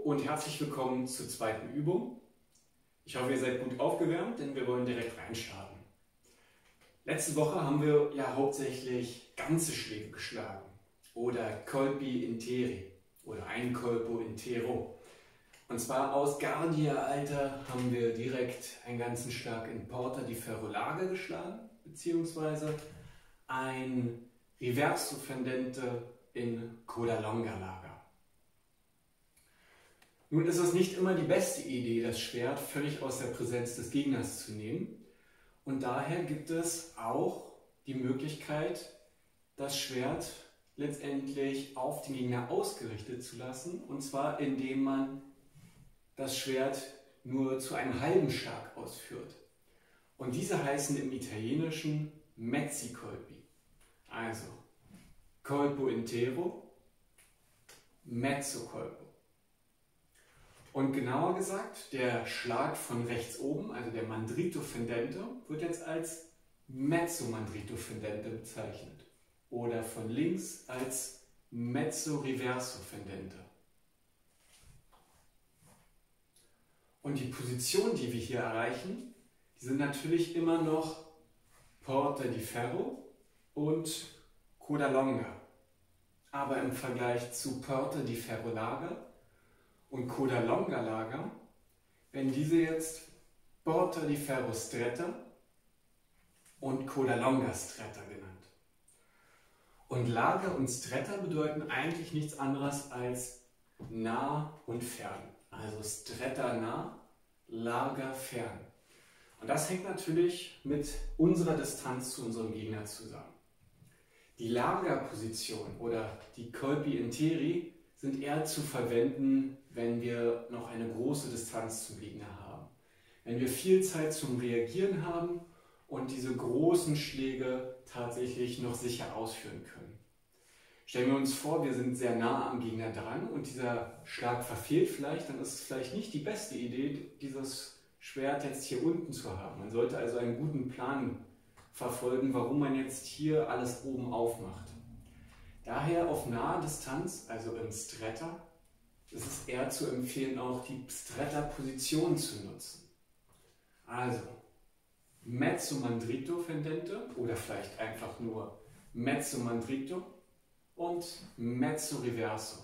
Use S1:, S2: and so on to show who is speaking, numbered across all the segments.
S1: und herzlich willkommen zur zweiten Übung. Ich hoffe, ihr seid gut aufgewärmt, denn wir wollen direkt reinstarten. Letzte Woche haben wir ja hauptsächlich ganze Schläge geschlagen oder colpi interi oder ein colpo intero. Und zwar aus Guardia Alta haben wir direkt einen ganzen Schlag in Porta di Ferro Larga geschlagen, beziehungsweise ein Reverso Fendente in Coda Longa Larga. Nun ist es nicht immer die beste Idee, das Schwert völlig aus der Präsenz des Gegners zu nehmen. Und daher gibt es auch die Möglichkeit, das Schwert letztendlich auf den Gegner ausgerichtet zu lassen. Und zwar indem man das Schwert nur zu einem halben Schlag ausführt. Und diese heißen im Italienischen mezzi colpi. Also colpo intero, mezzo colpo. Und genauer gesagt, der Schlag von rechts oben, also der Mandrito Fendente, wird jetzt als Mezzo Mandrito Fendente bezeichnet. Oder von links als Mezzo Reverso Fendente. Und die Position, die wir hier erreichen, die sind natürlich immer noch Porta di Ferro und Coda Longa. Aber im Vergleich zu Porta di Ferro Larga und Coda Longa Larga werden diese jetzt Porta di Ferro Stretta und Coda Longa Stretta genannt. Und Larga und Stretta bedeuten eigentlich nichts anderes als nah und fern. Also Stretta nah, Larga fern. Und das hängt natürlich mit unserer Distanz zu unserem Gegner zusammen. Die Larga-Position oder die colpi interi sind eher zu verwenden, wenn wir noch eine große Distanz zum Gegner haben. Wenn wir viel Zeit zum Reagieren haben und diese großen Schläge tatsächlich noch sicher ausführen können. Stellen wir uns vor, wir sind sehr nah am Gegner dran und dieser Schlag verfehlt vielleicht, dann ist es vielleicht nicht die beste Idee, dieses Schwert jetzt hier unten zu haben. Man sollte also einen guten Plan verfolgen, warum man jetzt hier alles oben aufmacht. Daher auf naher Distanz, also im Stretta, ist es eher zu empfehlen, auch die Stretta-Position zu nutzen. Also Mezzo Mandrito Fendente oder vielleicht einfach nur Mezzo Mandrito und Mezzo Reverso.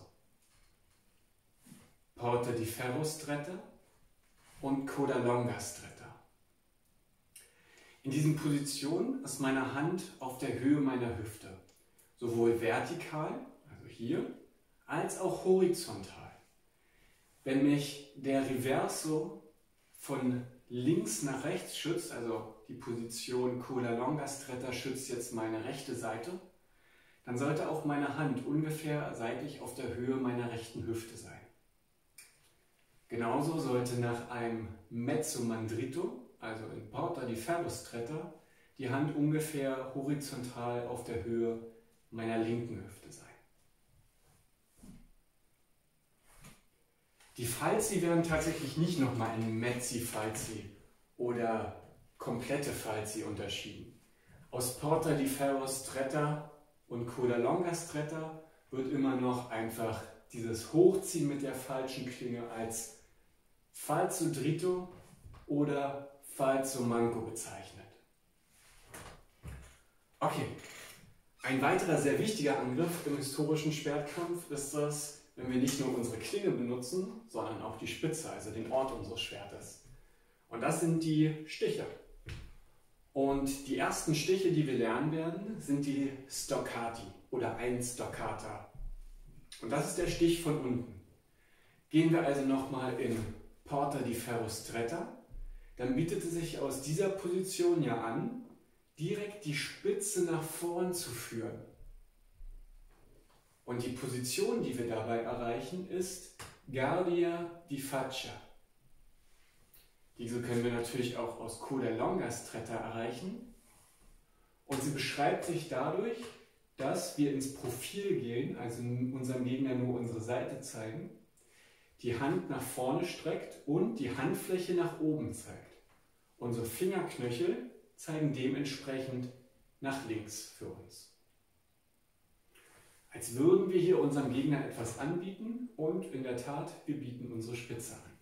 S1: Porta di Ferro Stretta und Coda Longa Stretta. In diesen Positionen ist meine Hand auf der Höhe meiner Hüfte. Sowohl vertikal, also hier, als auch horizontal. Wenn mich der Reverso von links nach rechts schützt, also die Position Coda Longa Stretta schützt jetzt meine rechte Seite, dann sollte auch meine Hand ungefähr seitlich auf der Höhe meiner rechten Hüfte sein. Genauso sollte nach einem Mezzo Mandrito, also in Porta di Ferro Stretta, die Hand ungefähr horizontal auf der Höhe meiner linken Hüfte sein. Die Falsi werden tatsächlich nicht nochmal in Mezzi Falsi oder komplette Falsi unterschieden. Aus Porta di Ferro Stretta und Coda Longa Stretta wird immer noch einfach dieses Hochziehen mit der falschen Klinge als Falso Dritto oder Falso Manco bezeichnet. Okay. Ein weiterer sehr wichtiger Angriff im historischen Schwertkampf ist das, wenn wir nicht nur unsere Klinge benutzen, sondern auch die Spitze, also den Ort unseres Schwertes. Und das sind die Stiche. Und die ersten Stiche, die wir lernen werden, sind die Stoccati oder ein Stoccata. Und das ist der Stich von unten. Gehen wir also nochmal in Porta di Ferro Stretta, dann bietet es sich aus dieser Position ja an, direkt die Spitze nach vorn zu führen. Und die Position, die wir dabei erreichen, ist Guardia di Faccia. Diese können wir natürlich auch aus Coda Longa Stretta erreichen. Und sie beschreibt sich dadurch, dass wir ins Profil gehen, also unserem Gegner nur unsere Seite zeigen, die Hand nach vorne streckt und die Handfläche nach oben zeigt. Unsere Fingerknöchel zeigen dementsprechend nach links für uns. Als würden wir hier unserem Gegner etwas anbieten und in der Tat, wir bieten unsere Spitze an.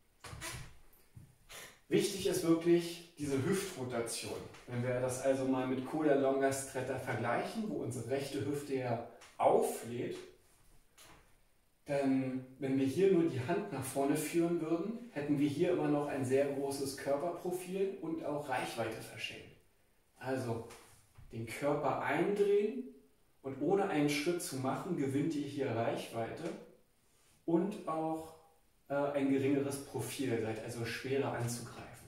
S1: Wichtig ist wirklich diese Hüftrotation. Wenn wir das also mal mit Coda Longa Stretta vergleichen, wo unsere rechte Hüfte ja auflädt, dann, wenn wir hier nur die Hand nach vorne führen würden, hätten wir hier immer noch ein sehr großes Körperprofil und auch Reichweite verschenken. Also den Körper eindrehen und ohne einen Schritt zu machen, gewinnt ihr hier Reichweite und auch ein geringeres Profil, seid also schwerer anzugreifen.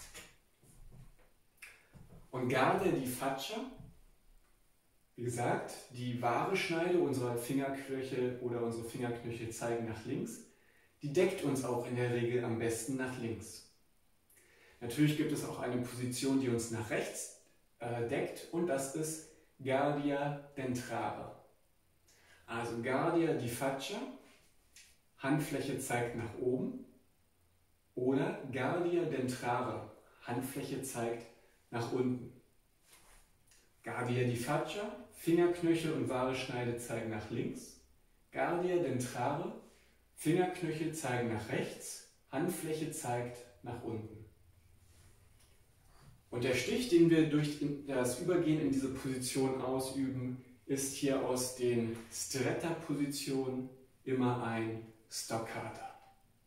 S1: Und Guardia di Faccia, wie gesagt, die wahre Schneide unserer Fingerknöchel oder unsere Fingerknöchel zeigen nach links, die deckt uns auch in der Regel am besten nach links. Natürlich gibt es auch eine Position, die uns nach rechts deckt und das ist Guardia Dentrare. Also Guardia di Faccia, Handfläche zeigt nach oben, oder Guardia Dentrare, Handfläche zeigt nach unten. Guardia di Faccia, Fingerknöchel und wahre Schneide zeigen nach links. Guardia Dentrare, Fingerknöchel zeigen nach rechts, Handfläche zeigt nach unten. Und der Stich, den wir durch das Übergehen in diese Position ausüben, ist hier aus den Stretta-Positionen immer ein Stoccata.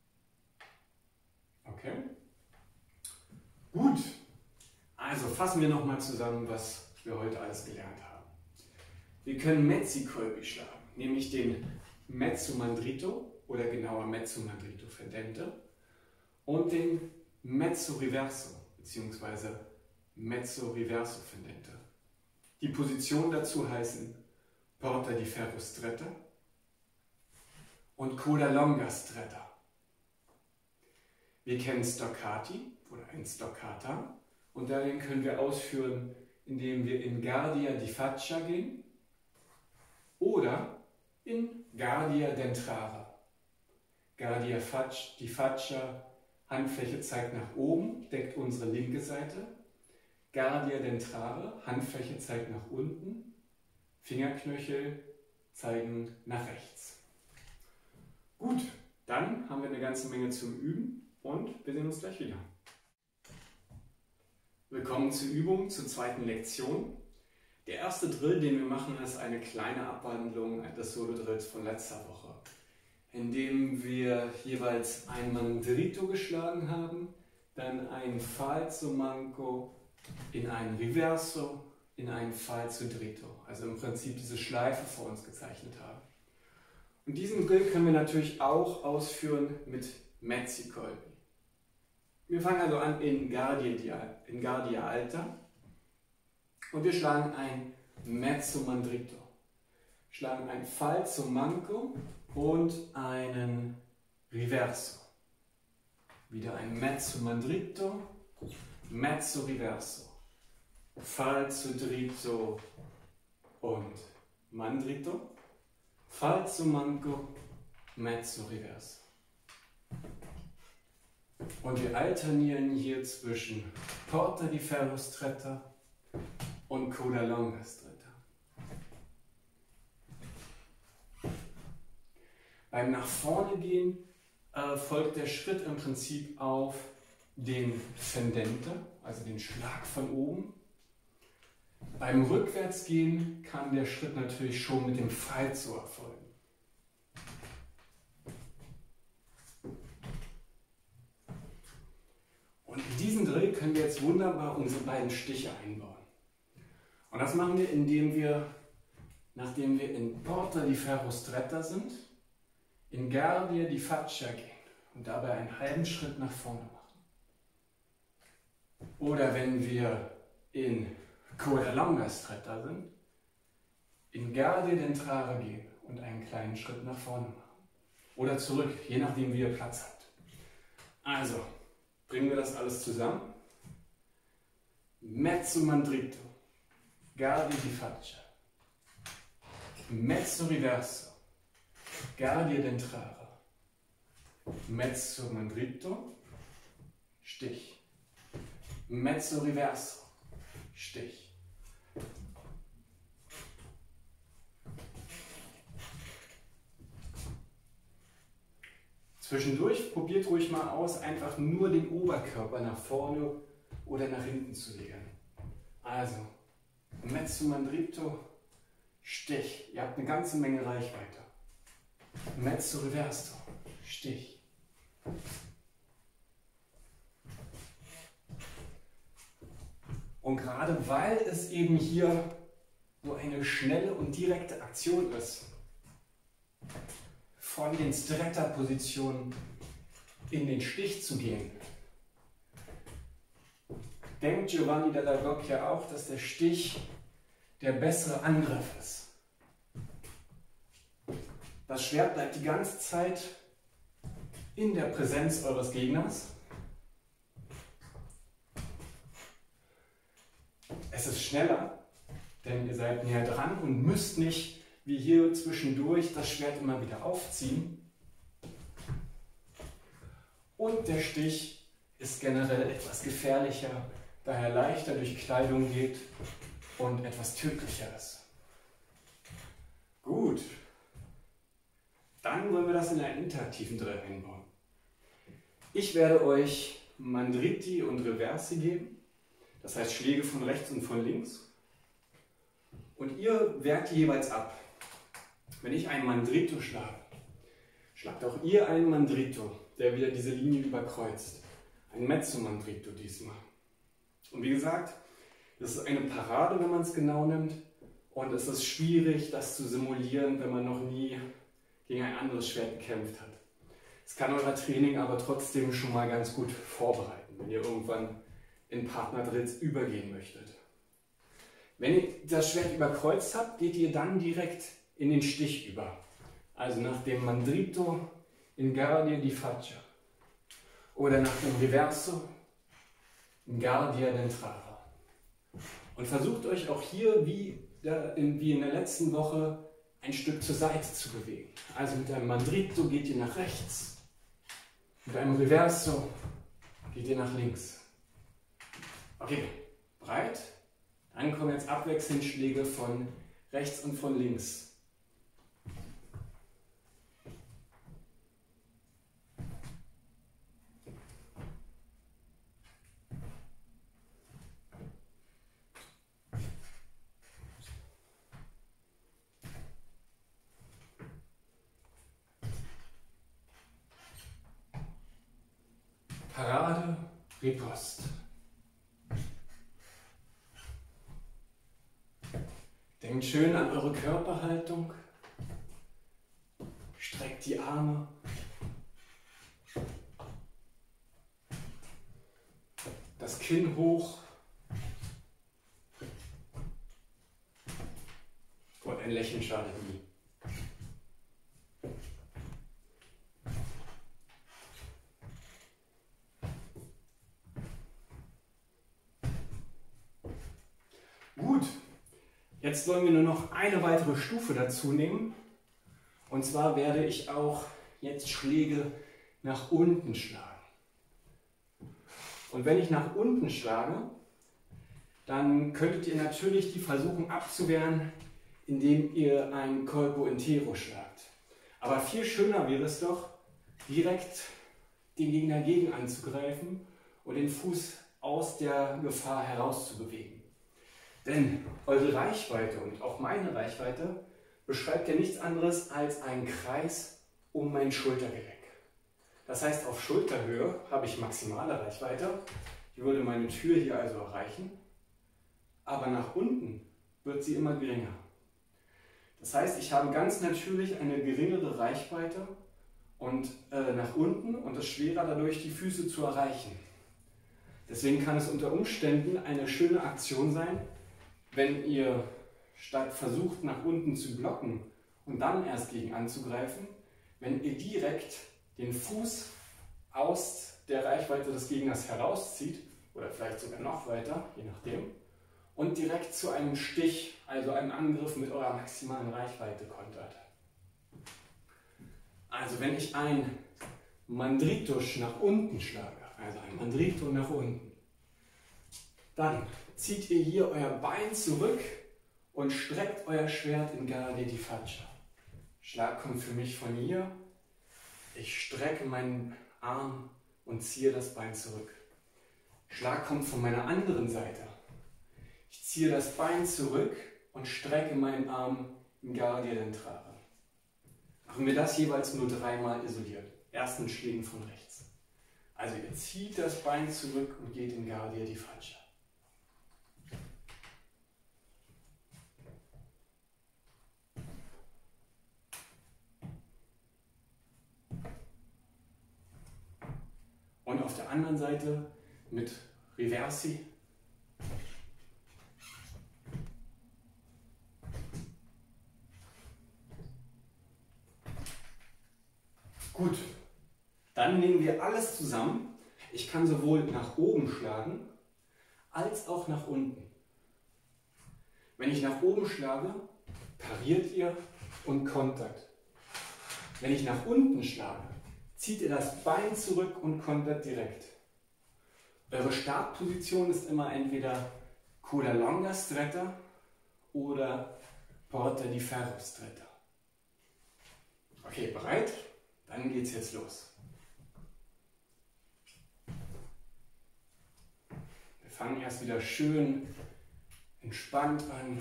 S1: Okay? Gut. Also fassen wir nochmal zusammen, was wir heute alles gelernt haben. Wir können Mezzi-Colpi schlagen, nämlich den Mezzo Mandrito oder genauer Mezzo Mandrito Fendente und den Mezzo Riverso bzw. Mezzo Riverso Fendente. Die Positionen dazu heißen Porta di Ferro Stretta und Coda Longa Stretta. Wir kennen Stoccati oder ein Stoccata und darin können wir ausführen, indem wir in Guardia di Faccia gehen oder in Guardia Dentrare. Guardia di Faccia, Handfläche zeigt nach oben, deckt unsere linke Seite. Guardia Dentrare, Handfläche zeigt nach unten, Fingerknöchel zeigen nach rechts. Gut, dann haben wir eine ganze Menge zum Üben und wir sehen uns gleich wieder. Willkommen zur Übung, zur zweiten Lektion. Der erste Drill, den wir machen, ist eine kleine Abwandlung des Solo-Drills von letzter Woche, in dem wir jeweils ein Mandrito geschlagen haben, dann ein Falso Manco, in ein Riverso, in ein Falso Dritto, also im Prinzip diese Schleife vor uns gezeichnet haben. Und diesen Drill können wir natürlich auch ausführen mit Mezzi-Colpi. Wir fangen also an in Guardia Alta und wir schlagen ein Mezzo Mandrito, schlagen ein Falso Manco und einen Riverso. Wieder ein Mezzo Mandrito, Mezzo Riverso, Falso Dritto und Mandrito, Falso Manco, Mezzo Riverso. Und wir alternieren hier zwischen Porta di Ferro Stretta und Coda Longa Stretta. Beim nach vorne gehen folgt der Schritt im Prinzip auf den Fendente, also den Schlag von oben. Beim Rückwärtsgehen kann der Schritt natürlich schon mit dem Falso erfolgen. Und in diesen Drill können wir jetzt wunderbar unsere beiden Stiche einbauen. Und das machen wir, indem wir, nachdem wir in Porta di Ferro Stretta sind, in Guardia di Faccia gehen und dabei einen halben Schritt nach vorne machen. Oder wenn wir in Coda Longa Stretta sind, in Guardia Dentrare gehen und einen kleinen Schritt nach vorne machen. Oder zurück, je nachdem wie ihr Platz habt. Also, bringen wir das alles zusammen. Mezzo Mandrito, Guardia di Faccia, Mezzo Riverso, Guardia Dentrare, Mezzo Mandrito, Stich, Mezzo Riverso, Stich. Zwischendurch probiert ruhig mal aus, einfach nur den Oberkörper nach vorne oder nach hinten zu legen. Also, Mezzo Mandrito, Stich. Ihr habt eine ganze Menge Reichweite. Mezzo Reverso, Stich. Und gerade weil es eben hier so eine schnelle und direkte Aktion ist, von den Stretta-Positionen in den Stich zu gehen, denkt Giovanni della Rocca auch, dass der Stich der bessere Angriff ist. Das Schwert bleibt die ganze Zeit in der Präsenz eures Gegners. Es ist schneller, denn ihr seid näher dran und müsst nicht wie hier zwischendurch das Schwert immer wieder aufziehen. Und der Stich ist generell etwas gefährlicher, da er leichter durch Kleidung geht und etwas tödlicher ist. Gut, dann wollen wir das in einen interaktiven Drill einbauen. Ich werde euch Mandriti und Reversi geben, das heißt Schläge von rechts und von links. Und ihr wehrt jeweils ab. Wenn ich einen Mandrito schlage, schlagt auch ihr einen Mandrito, der wieder diese Linie überkreuzt. Ein Mezzo Mandrito diesmal. Und wie gesagt, das ist eine Parade, wenn man es genau nimmt. Und es ist schwierig, das zu simulieren, wenn man noch nie gegen ein anderes Schwert gekämpft hat. Es kann euer Training aber trotzdem schon mal ganz gut vorbereiten, wenn ihr irgendwann in Partnerdrills übergehen möchtet. Wenn ihr das Schwert überkreuzt habt, geht ihr dann direkt in den Stich über. Also nach dem Mandrito in Guardia di Faccia oder nach dem Reverso in Guardia d'Entrata. Und versucht euch auch hier, wie in der letzten Woche, ein Stück zur Seite zu bewegen. Also mit einem Mandrito geht ihr nach rechts, mit einem Reverso geht ihr nach links. Okay, breit. Dann kommen jetzt abwechselnd Schläge von rechts und von links. Parade, Riposte. Denkt schön an eure Körperhaltung. Streckt die Arme. Das Kinn hoch. Und ein Lächeln schadet nie. Gut. Jetzt wollen wir nur noch eine weitere Stufe dazu nehmen. Und zwar werde ich auch jetzt Schläge nach unten schlagen. Und wenn ich nach unten schlage, dann könntet ihr natürlich die versuchen abzuwehren, indem ihr ein Colpo Intero schlagt. Aber viel schöner wäre es doch, direkt den Gegner gegen anzugreifen und den Fuß aus der Gefahr herauszubewegen. Denn eure Reichweite und auch meine Reichweite beschreibt ja nichts anderes als einen Kreis um mein Schultergelenk. Das heißt, auf Schulterhöhe habe ich maximale Reichweite. Ich würde meine Tür hier also erreichen. Aber nach unten wird sie immer geringer. Das heißt, ich habe ganz natürlich eine geringere Reichweite und nach unten und es schwerer dadurch die Füße zu erreichen. Deswegen kann es unter Umständen eine schöne Aktion sein, wenn ihr statt versucht nach unten zu blocken und dann erst gegen anzugreifen, wenn ihr direkt den Fuß aus der Reichweite des Gegners herauszieht oder vielleicht sogar noch weiter, je nachdem, und direkt zu einem Stich, also einem Angriff mit eurer maximalen Reichweite kontert. Also wenn ich ein Mandrito nach unten schlage, also ein Mandrito nach unten, dann zieht ihr hier euer Bein zurück und streckt euer Schwert in Guardia di Faccia. Schlag kommt für mich von hier Ich strecke meinen Arm und ziehe das Bein zurück. Schlag kommt von meiner anderen Seite. Ich ziehe das Bein zurück und strecke meinen Arm in Guardia Dentrare. Machen wir das jeweils nur 3-mal isoliert. Erst mit Schlägen von rechts. Also ihr zieht das Bein zurück und geht in Guardia di Faccia. Und auf der anderen Seite mit Reversi. Gut, dann nehmen wir alles zusammen. Ich kann sowohl nach oben schlagen, als auch nach unten. Wenn ich nach oben schlage, pariert ihr und kontert. Wenn ich nach unten schlage, zieht ihr das Bein zurück und kontert direkt. Eure Startposition ist immer entweder Coda Longa Stretta oder Porta di Ferro Stretta. Okay, bereit? Dann geht's jetzt los. Wir fangen erst wieder schön entspannt an.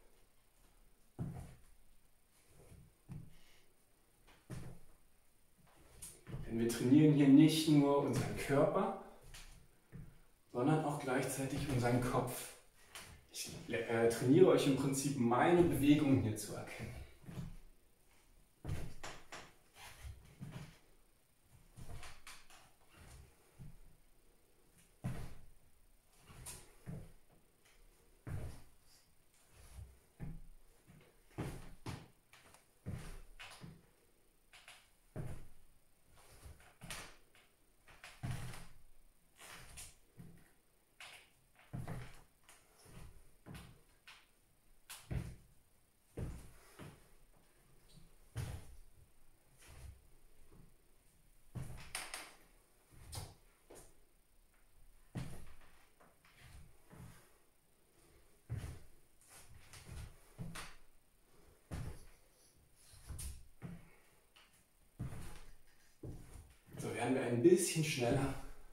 S1: Denn wir trainieren hier nicht nur unseren Körper, sondern auch gleichzeitig unseren Kopf. Ich trainiere euch im Prinzip meine Bewegungen hier zu erkennen. So werden wir ein bisschen schneller.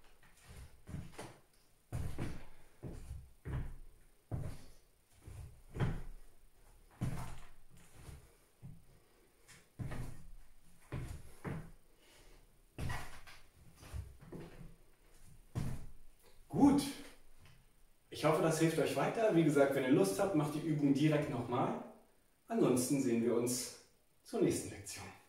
S1: Gut. Ich hoffe, das hilft euch weiter. Wie gesagt, wenn ihr Lust habt, macht die Übung direkt nochmal. Ansonsten sehen wir uns zur nächsten Lektion.